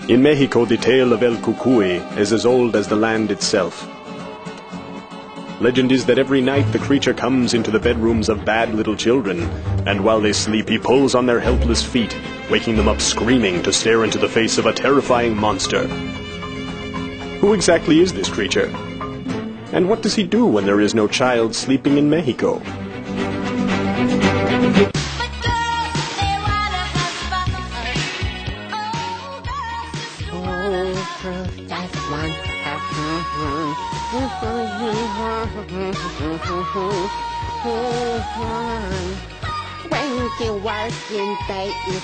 In Mexico, the tale of El Cucuy is as old as the land itself. Legend is that every night the creature comes into the bedrooms of bad little children, and while they sleep he pulls on their helpless feet, waking them up screaming to stare into the face of a terrifying monster. Who exactly is this creature? And what does he do when there is no child sleeping in Mexico? When you work in day is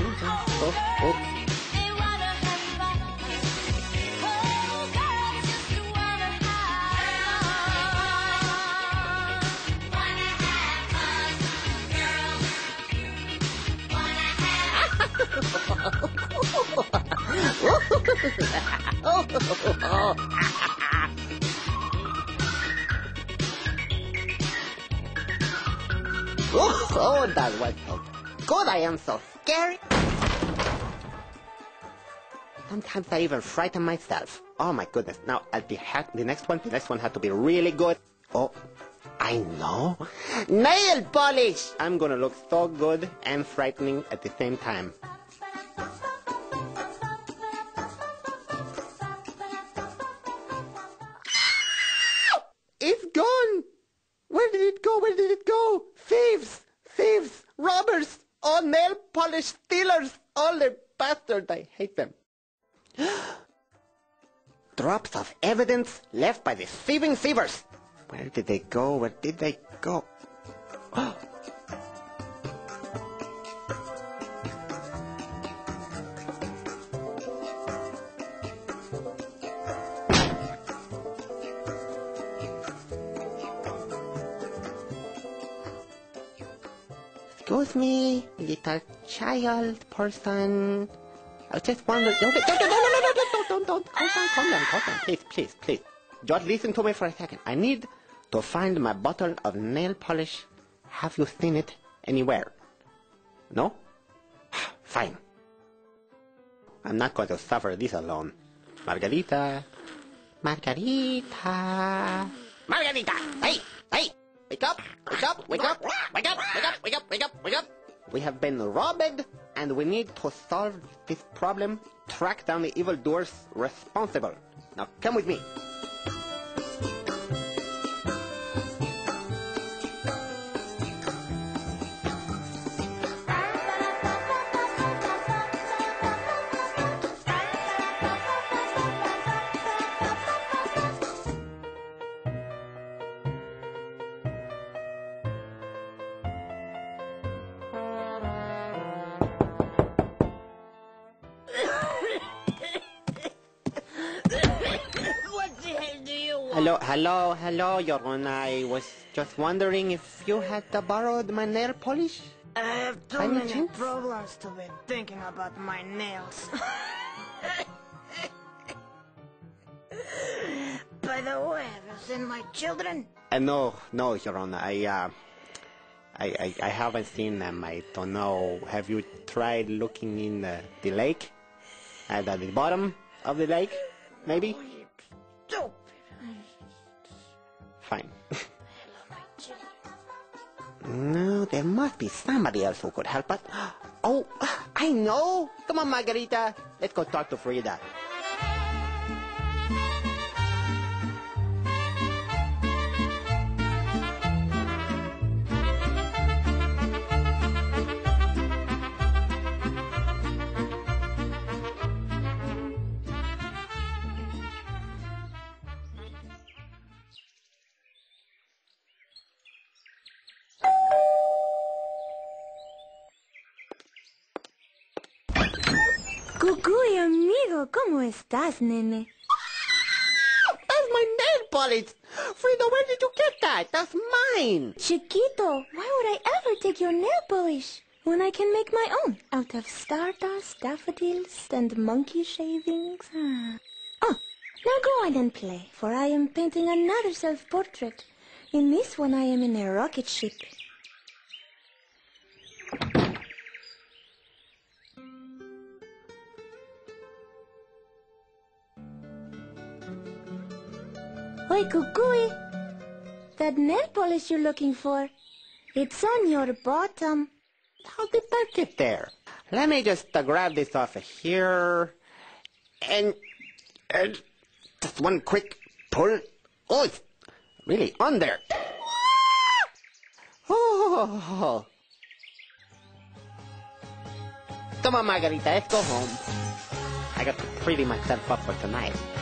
Oh, that was so good. I am so scary. Sometimes I even frighten myself. Oh my goodness. Now, the next one had to be really good. Oh, I know. Nail polish! I'm gonna look so good and frightening at the same time. It's gone! Where did it go? Where did it go? Thieves! Thieves! Robbers! All nail polish stealers! All the bastards! I hate them. Drops of evidence left by the thieving thievers. Where did they go? Where did they go? Excuse me, little child person. I just wonder. Don't. Calm down. Please. Just listen to me for a second. I need to find my bottle of nail polish. Have you seen it anywhere? No? Fine. I'm not going to suffer this alone. Margarita. Hey! Wake up! We have been robbed, and we need to solve this problem, track down the evildoers responsible. Now come with me. Hello, Your Honor. I was just wondering if you had borrowed my nail polish? I have too many problems to be thinking about my nails. By the way, have you seen my children? No, Your Honor. I haven't seen them. I don't know. Have you tried looking in the lake? At the bottom of the lake? Maybe? Stupid. Fine. No, there must be somebody else who could help us. Oh, I know. Come on, Margarita. Let's go talk to Frida. Cucuy, amigo, ¿cómo estás, nene? That's my nail polish! Frida, where did you get that? That's mine! Chiquito, why would I ever take your nail polish when I can make my own out of stardust, daffodils, and monkey shavings? Oh, now go on and play, for I am painting another self-portrait. In this one I am in a rocket ship. Oi, Cucuy. That nail polish you're looking for, it's on your bottom. How did that get there? Let me just grab this off of here. And just one quick pull. Oh, it's really on there. Oh. Come on, Margarita, let's go home. I got to pretty myself up for tonight.